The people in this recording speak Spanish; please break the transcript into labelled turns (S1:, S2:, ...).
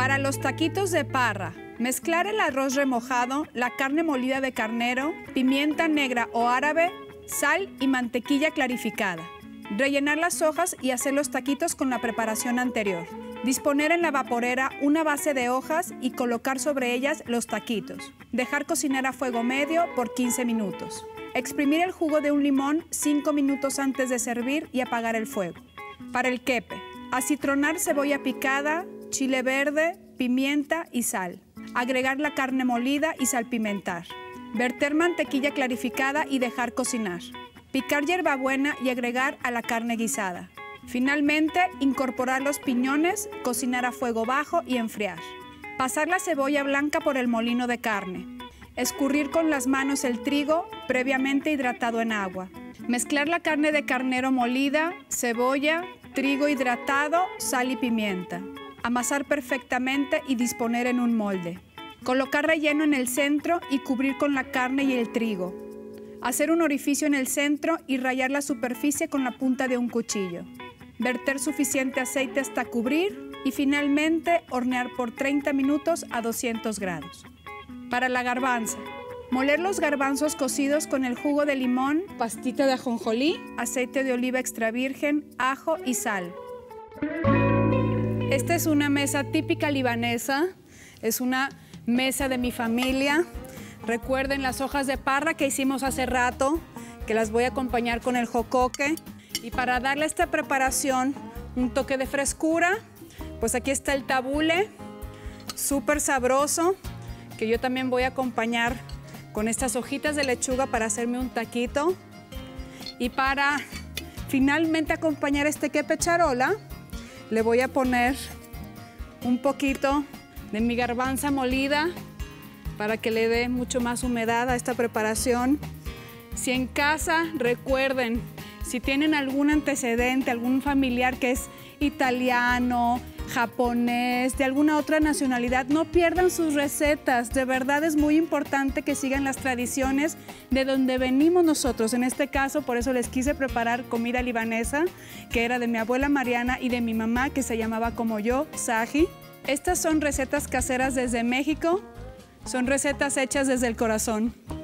S1: Para los taquitos de parra, mezclar el arroz remojado, la carne molida de carnero, pimienta negra o árabe, sal y mantequilla clarificada. Rellenar las hojas y hacer los taquitos con la preparación anterior. Disponer en la vaporera una base de hojas y colocar sobre ellas los taquitos. Dejar cocinar a fuego medio por 15 minutos. Exprimir el jugo de un limón 5 minutos antes de servir y apagar el fuego. Para el quepe, acitronar cebolla picada, chile verde, pimienta y sal. Agregar la carne molida y salpimentar. Verter mantequilla clarificada y dejar cocinar. Picar hierbabuena y agregar a la carne guisada. Finalmente, incorporar los piñones, cocinar a fuego bajo y enfriar. Pasar la cebolla blanca por el molino de carne. Escurrir con las manos el trigo previamente hidratado en agua. Mezclar la carne de carnero molida, cebolla, trigo hidratado, sal y pimienta. Amasar perfectamente y disponer en un molde. Colocar relleno en el centro y cubrir con la carne y el trigo. Hacer un orificio en el centro y rayar la superficie con la punta de un cuchillo. Verter suficiente aceite hasta cubrir y finalmente hornear por 30 minutos a 200 grados. Para la garbanza, moler los garbanzos cocidos con el jugo de limón, pastita de ajonjolí, aceite de oliva extra virgen, ajo y sal. Esta es una mesa típica libanesa, es una mesa de mi familia. Recuerden las hojas de parra que hicimos hace rato, que las voy a acompañar con el jocoque. Y para darle a esta preparación un toque de frescura, pues aquí está el tabule, súper sabroso, que yo también voy a acompañar con estas hojitas de lechuga para hacerme un taquito. Y para finalmente acompañar este quepe charola, le voy a poner un poquito de mi garbanza molida para que le dé mucho más humedad a esta preparación. Si en casa, recuerden, si tienen algún antecedente, algún familiar que es italiano, japonés, de alguna otra nacionalidad, no pierdan sus recetas. De verdad es muy importante que sigan las tradiciones de donde venimos nosotros. En este caso, por eso les quise preparar comida libanesa, que era de mi abuela Mariana y de mi mamá, que se llamaba como yo, Saji. Estas son recetas caseras desde México, son recetas hechas desde el corazón.